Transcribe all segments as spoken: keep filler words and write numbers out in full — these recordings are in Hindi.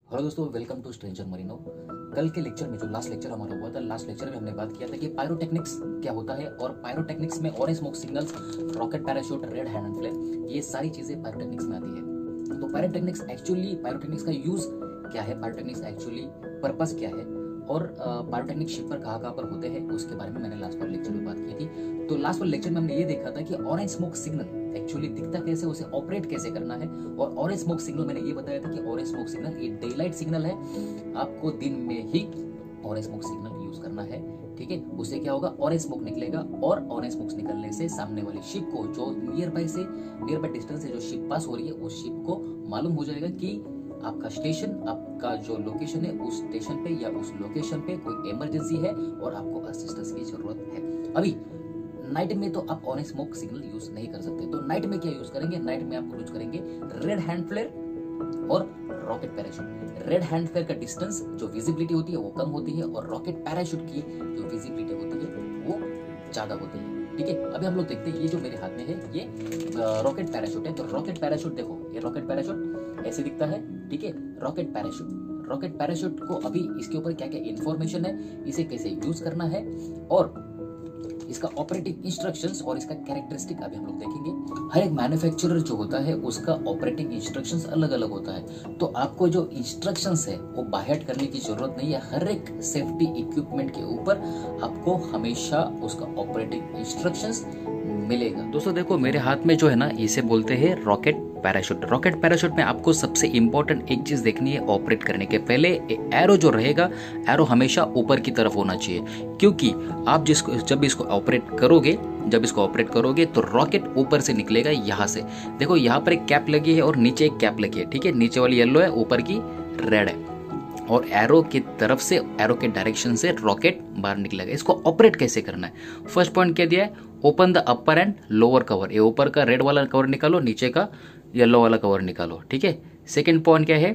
हेलो दोस्तों, वेलकम टू स्ट्रेंजर मरीनो। कल के लेक्चर में जो लास्ट लेक्चर हमारा हुआ था, लास्ट लेक्चर में हमने बात किया था कि पायरोटेक्निक्स क्या होता है और पायरोटेक्निक्स में orange smoke signals, rocket parachute, red hand and flare, ये सारी चीजें पायरोटेक्निक्स में आती है। तो पायरोटेक्निक्स एक्चुअली पायरोटेक्निक्स का यूज क्या है, पायरोटेक्निक्स एक्चुअली पर्पस क्या है और पायरोटेक्निक शिप पर कहाँ कहाँ पर होते हैं उसके बारे में मैंने लास्ट वाले लेक्चर में बात की थी। तो लास्ट वाले लेक्चर में हमने ये देखा था कि ऑरेंज स्मोक सिग्नल एक्चुअली दिखता कैसे, उसे ऑपरेट कैसे करना है। और ऑरेंज स्मोक सिग्नल मैंने ये बताया था कि ऑरेंज स्मोक सिग्नल ये डे लाइट सिग्नल है, आपको दिन में ही ऑरेंज स्मोक सिग्नल यूज करना है। ठीक है, उससे क्या होगा, ऑरेंज स्मोक निकलेगा और ऑरेंज स्मोक निकलने से सामने वाली शिप को, जो नियर बाय से नियर बाय डिस्टेंस से जो शिप पास हो रही है, उस शिप को मालूम हो जाएगा कि आपका स्टेशन, आपका जो लोकेशन है, उस स्टेशन पे या उस लोकेशन पे कोई इमरजेंसी है और आपको असिस्टेंस की जरूरत है। अभी नाइट में तो आप ऑरेंज स्मोक सिग्नल यूज नहीं कर सकते, तो नाइट में क्या यूज करेंगे, नाइट में आप यूज करेंगे रेड हैंड फ्लेयर और rocket parachute. Red hand flare का डिस्टेंस, जो विजिबिलिटी होती है वो कम होती है और रॉकेट पैराशूट की जो विजिबिलिटी होती है वो ज्यादा होती है। ठीक है, अभी हम लोग देखते हैं, ये जो मेरे हाथ में है ये रॉकेट पैराशूट है। तो रॉकेट पैराशूट देखो, ये रॉकेट पैराशूट ऐसे दिखता है। ठीक है, रॉकेट पैराशूट रॉकेट पैराशूट को अभी इसके ऊपर क्या क्या इंफॉर्मेशन है, इसे कैसे यूज करना है और इसका ऑपरेटिंग इंस्ट्रक्शंस और इसका कैरेक्टरिस्टिक अभी हम लोग देखेंगे। हर एक मैन्युफैक्चरर जो होता है उसका ऑपरेटिंग इंस्ट्रक्शंस अलग अलग होता है, तो आपको जो इंस्ट्रक्शंस है वो बायहर्ट करने की जरूरत नहीं है। हर एक सेफ्टी इक्विपमेंट के ऊपर आपको हमेशा उसका ऑपरेटिंग इंस्ट्रक्शंस मिलेगा। दोस्तों देखो, मेरे हाथ में जो है ना, इसे बोलते हैं रॉकेट पैराशूट। रॉकेट पैराशूट में आपको सबसे इंपॉर्टेंट एक चीज देखनी है, ऑपरेट करने के पहले एरो जो रहेगा, एरो हमेशा ऊपर की तरफ होना चाहिए, क्योंकि आप जिसको जब इसको ऑपरेट करोगे जब इसको ऑपरेट करोगे तो रॉकेट ऊपर से निकलेगा। यहाँ से देखो, यहाँ पर एक कैप लगी है और नीचे एक कैप लगी है। ठीक है, नीचे वाली येलो है, ऊपर की रेड है और एरो की तरफ से, एरो के डायरेक्शन से रॉकेट बाहर निकलेगा। इसको ऑपरेट कैसे करना है, फर्स्ट पॉइंट क्या दिया है, open the upper and lower cover. ये ऊपर का रेड वाला कवर निकालो, नीचे का येलो वाला कवर निकालो। ठीक है, सेकंड पॉइंट क्या है,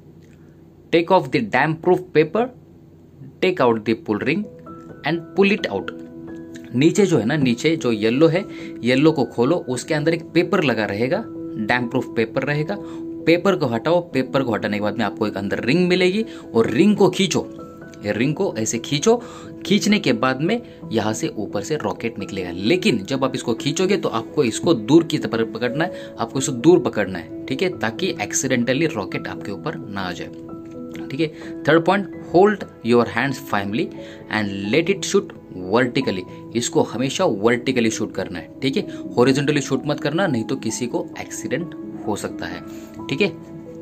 take off the damp proof paper, take out the pull ring and pull it out. नीचे जो है ना, नीचे जो येलो है, येलो को खोलो, उसके अंदर एक पेपर लगा रहेगा, डैम्प प्रूफ पेपर रहेगा। पेपर को हटाओ, पेपर को हटाने के बाद में आपको एक अंदर रिंग मिलेगी और रिंग को खींचो, रिंग को ऐसे खींचो। खींचने के बाद में यहां से ऊपर से रॉकेट निकलेगा। लेकिन जब आप इसको खींचोगे तो आपको इसको दूर की तरफ पकड़ना है, आपको इसको दूर पकड़ना है। ठीक है, ताकि एक्सीडेंटली रॉकेट आपके ऊपर ना आ जाए। ठीक है, third point, hold your hands formally and let it shoot vertically. इसको हमेशा वर्टिकली शूट करना है। ठीक है, हॉरिजॉन्टली शूट मत करना, नहीं तो किसी को एक्सीडेंट हो सकता है। ठीक है,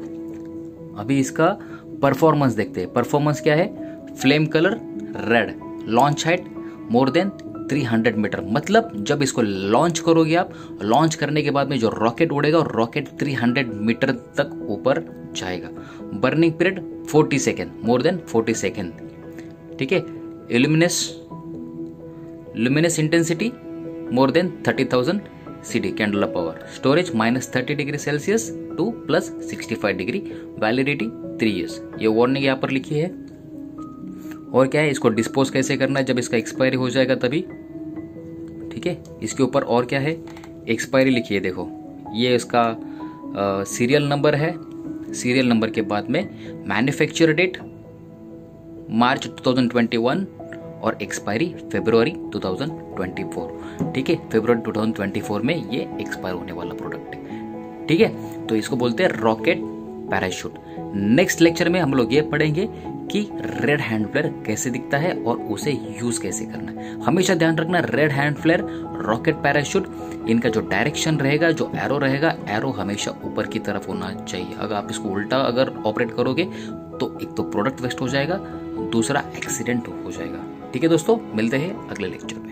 अभी इसका परफॉर्मेंस देखते हैं। परफॉर्मेंस क्या है, flame colour red, launch height more than तीन सौ मीटर। मतलब जब इसको लॉन्च करोगे आप, लॉन्च करने के बाद में जो रॉकेट उड़ेगा, रॉकेट तीन सौ मीटर तक ऊपर जाएगा। बर्निंग पीरियड चालीस सेकेंड, मोर देन चालीस सेकेंड। ठीक है, illuminance luminous intensity more than thirty thousand C D candela power. Storage minus thirty degree Celsius to plus sixty five degree. Validity three years. ये वार्निंग यहाँ पर लिखी है। और क्या है, इसको डिस्पोज कैसे करना है, जब इसका एक्सपायरी हो जाएगा तभी। ठीक है, इसके ऊपर और क्या है, एक्सपायरी लिखी है। देखो, ये इसका सीरियल नंबर है। सीरियल नंबर के बाद में manufacture date March two thousand twenty one और एक्सपायरी फरवरी टू थाउजेंड ट्वेंटी फोर। ठीक है, फरवरी टू थाउजेंड ट्वेंटी फोर में ये एक्सपायर होने वाला प्रोडक्ट है। ठीक है, तो इसको बोलते हैं रॉकेट पैराशूट। नेक्स्ट लेक्चर में हम लोग ये पढ़ेंगे कि रेड हैंड फ्लेयर कैसे दिखता है और उसे यूज कैसे करना है। हमेशा ध्यान रखना, red hand flare, rocket parachute, इनका जो डायरेक्शन रहेगा, जो एरो रहेगा, एरो हमेशा ऊपर की तरफ होना चाहिए। अगर आप इसको उल्टा अगर ऑपरेट करोगे तो एक तो प्रोडक्ट वेस्ट हो जाएगा, दूसरा एक्सीडेंट हो जाएगा। ठीक है दोस्तों, मिलते हैं अगले लेक्चर में।